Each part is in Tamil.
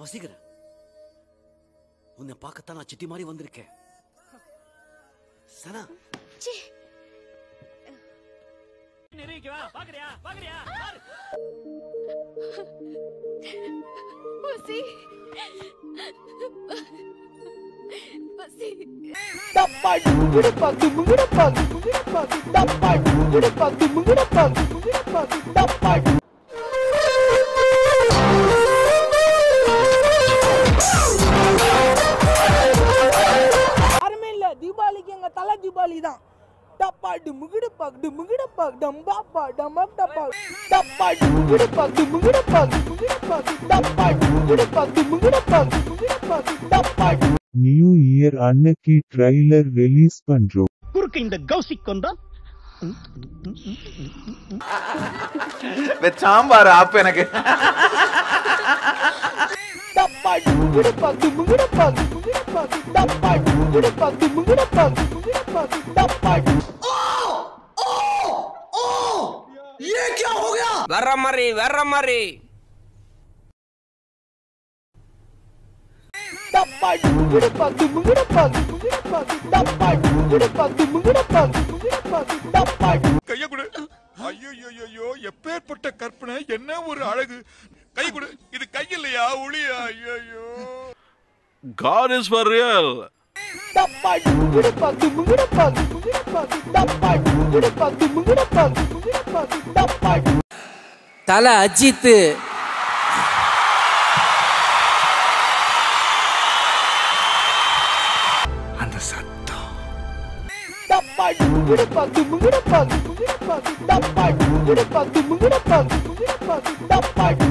வசீகரன், உன்னை பார்க்கத்தான் நான் சிட்டி மாதிரி வந்திருக்கேன். சனா பாக்குறியா பாக்குறியா பசி பசி தப்பாடு முகடப்பாக்கு முகடப்பாக்கு முகடப்பாக்கு தப்பாடு முகடப்பாக்கு முகடப்பாக்கு முகடப்பாக்கு தப்பாடு யாருமே இல்ல. தீபாவளிக்கு எங்க தலை தீபாவளி தான். தப்பாடு முகடப்பாக்கு முகடப்பாக்கு டம்பாப்பா டம்பாப்பா தப்பாடு முகடப்பாக்கு முகடப்பாக்கு முகடப்பாக்கு தப்பாடு முகடப்பாக்கு முகடப்பாக்கு முகடப்பாக்கு தப்பாடு. நியூ இயர் அன்னைக்கு ட்ரைலர் ரிலீஸ் பண்றோம். குறுக்கு இந்த கௌசிக் கொண்டா சாம்பார் ஆப் எனக்கு. தப்பாடு முகடப்பாக்கு முகடப்பாக்கு முகடப்பாக்கு தப்பாடு முகடப்பாக்கு முகடப்பாக்கு முகடப்பாக்கு தப்பாடு. ये क्या हो गया? வர்ற மாதிரி தப்பாடு முகடப்பாக்கு முகடப்பாக்கு முகடப்பாக்கு தப்பாடு முகடப்பாக்கு முகடப்பாக்கு முகடப்பாக்கு தப்பாடு. கைய கொடு. ஐயோ எப்பேற்பட்ட கற்பனை, என்ன ஒரு அழகு. கை கொடு. இது கை இல்லையா, ஒளியா? ஐயோ. God is for real. தப்பாடு முகடப்பாக்கு முகடப்பாக்கு முகடப்பாக்கு தப்பாடு முகடப்பாக்கு முகடப்பாக்கு முகடப்பாக்கு தப்பாடு. தல அஜித் அந்த சத்தம். தப்பாடு முகடப்பாக்கு முகடப்பாக்கு முகடப்பாக்கு தப்பாடு முகடப்பாக்கு முகடப்பாக்கு முகடப்பாக்கு தப்பாடு.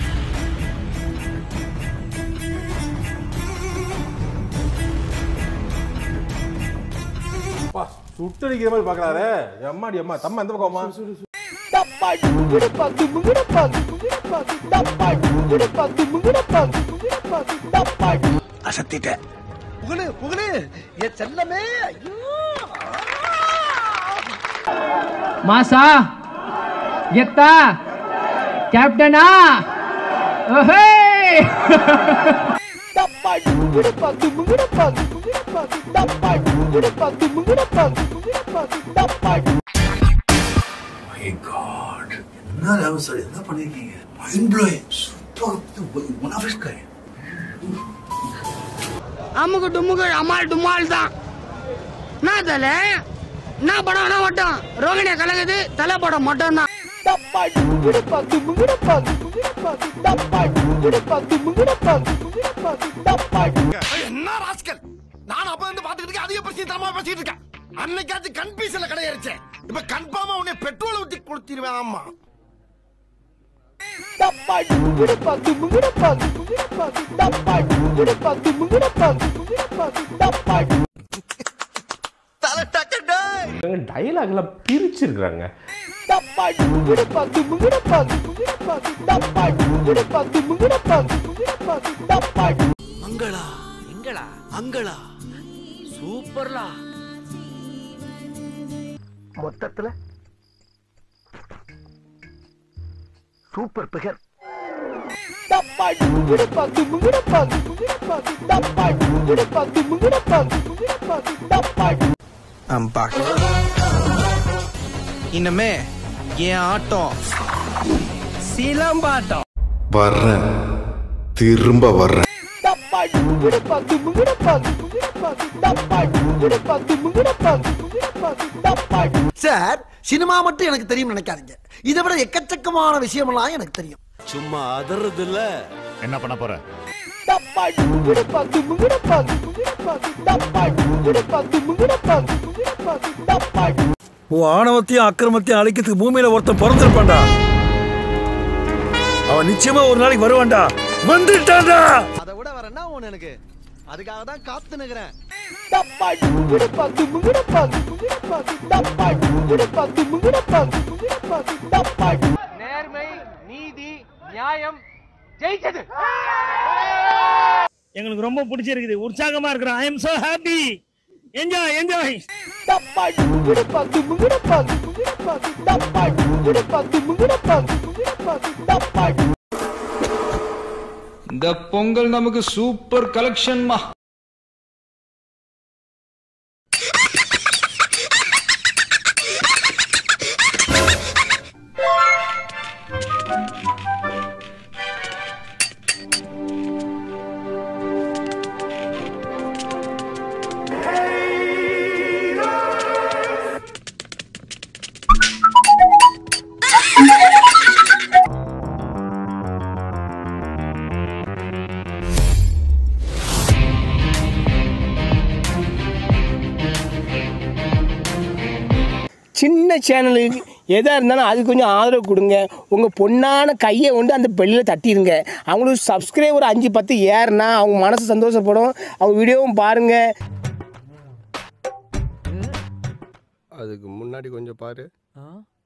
சுட்டடிக்கிற மாதிரி பாக்குறாரு. அம்மாடி அம்மா தம்மா எந்த பக்கமா? தப்பாடு முகடப்பாக்கு முகடப்பாக்கு முகடப்பாக்கு தப்பாடு முகடப்பாக்கு முகடப்பாக்கு முகடப்பாக்கு தப்பாடு. அசத்திட்ட புகழு புகழு ஏ செல்லமே. ஐயோ மாசா கெத்தா கேப்டனா ஓஹே. தப்பாடு முகடப்பாக்கு முகடப்பாக்கு முகடப்பாக்கு தப்பாடு முகடப்பாக்கு முகடப்பாக்கு முகடப்பாக்கு தப்பாடு. My God, என்ன லெவல் சார், என்ன பண்ணிருக்கீங்க? Mind blowing. Super. One of its kind. அம்முக்கு டும்முக்கு அம்மாள் டும்மாள் தான். நான் தலை நான் படம் மட்டும் ரோகிணிய கலங்குது, தலை படம் மட்டும் தான். தப்பாடு முகடப்பாக்கு முகடப்பாக்கு முகடப்பாக்கு தப்பாடு முகடப்பாக்கு முகடப்பாக்கு முகடப்பாக்கு தப்பாடு. என்ன ராஸ்கல், நான் அப்ப வந்து பாத்துக்கிட்டு இருக்கேன். அதிக பிரச்சனை தரமா பேசிட்டு இருக்கேன். அன்னைக்காச்சும் கன்ஃபியூஷன்ல கிடையாச்சேன். இப்ப கன்ஃபார்மா உன்னை பெட்ரோல் ஊத்தி கொடுத்துருவேன். ஆமா தப்பாடு முகடப்பாக்கு முகடப்பாக்கு முகடப்பாக்கு தப்பாடு முகடப்பாக்கு முகடப்பாக்கு முகடப்பாக்கு தப்பாடு. டைலாக்ல பிரிச்சிருக்காங்க. தப்பாடு முகடப்பாக்கு முகடப்பாக்கு முகடப்பாக்கு தப்பாடு முகடப்பாக்கு முகடப்பாக்கு முகடப்பாக்கு தப்பாடு. மங்களா எங்களா அங்களா சூப்பர்லா. மொத்தத்துல சூப்பர் பிகர். தப்பாடு முகடப்பாக்கு முகடப்பாக்கு முகடப்பாக்கு தப்பாடு முகடப்பாக்கு முகடப்பாக்கு முகடப்பாக்கு தப்பாடு. I'm back. இனிமே என் ஆட்டம் சிலம்பாட்டம். வர்றேன், திரும்ப வர்றேன். தப்பாடு முகடப்பாக்கு முகடப்பாக்கு முகடப்பாக்கு தப்பாடு முகடப்பாக்கு முகடப்பாக்கு முகடப்பாக்கு தப்பாடு. சார், சினிமா மட்டும் எனக்கு தெரியும் நினைக்காதீங்க. இதை விட எக்கச்சக்கமான விஷயமெல்லாம் எனக்கு தெரியும். சும்மா அதறது இல்ல. என்ன பண்ண போற? தப்பாடு முகடப்பாக்கு முகடப்பாக்கு முகடப்பாக்கு தப்பாடு முகடப்பாக்கு முகடப்பாக்கு முகடப்பாக்கு தப்பாடு. உன் ஆணவத்தையும் அக்கிரமத்தையும் அழிக்கிறதுக்கு பூமியில ஒருத்தன் பிறந்திருப்பான்டா. அவன் நிச்சயமா ஒரு நாளைக்கு வருவான்டா. வந்துட்டான்டா. அதை விட வரேன்னா ஒண்ணு எனக்கு. அதுக்காக தான் காத்து நிக்கிறேன். தப்பாடு முகடப்பாக்கு முகடப்பாக்கு முகடப்பாக்கு தப்பாடு முகடப்பாக்கு முகடப்பாக்கு முகடப்பாக்கு தப்பாடு. நேர்மை நீதி நியாயம் ஜெயிச்சது. எங்களுக்கு ரொம்ப பிடிச்சிருக்குது, உற்சாகமா இருக்கிறோம். I am so happy. Enjoy. தப்பாடு முகடப்பாக்கு முகடப்பாக்கு முகடப்பாக்கு தப்பாடு முகடப்பாக்கு முகடப்பாக்கு முகடப்பாக்கு தப்பாடு. இந்த பொங்கல் நமக்கு சூப்பர் கலெக்ஷன்மா. சின்ன சேனலுக்கு எதாக இருந்தாலும் அது கொஞ்சம் ஆதரவு கொடுங்க. உங்கள் பொண்ணான கையை கொண்டு அந்த பெல்லில் தட்டிடுங்க. அவங்களுக்கு சப்ஸ்கிரைபர் 5-10 ஏறுனா அவங்க மனசு சந்தோஷப்படும். அவங்க வீடியோவும் பாருங்கள். அதுக்கு முன்னாடி கொஞ்சம் பாரு.